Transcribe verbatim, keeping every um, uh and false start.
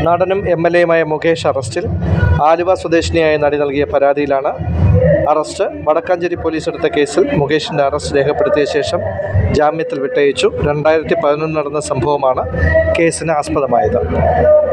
നടനും M L എയുമായ Mukesh അറസ്റ്റിൽ. ആലുവ സ്വദേശിനിയായ നടി നൽകിയ പരാതിയിലാണ് അറസ്റ്റ്. വടക്കാഞ്ചേരി പോലീസ് എടുത്ത കേസിൽ മുകേഷിൻ്റെ അറസ്റ്റ് രേഖപ്പെടുത്തിയ ശേഷം ജാമ്യത്തിൽ വിട്ടയച്ചു. രണ്ടായിരത്തി പതിനൊന്ന് നടന്ന സംഭവമാണ് കേസിന് ആസ്പദമായത്.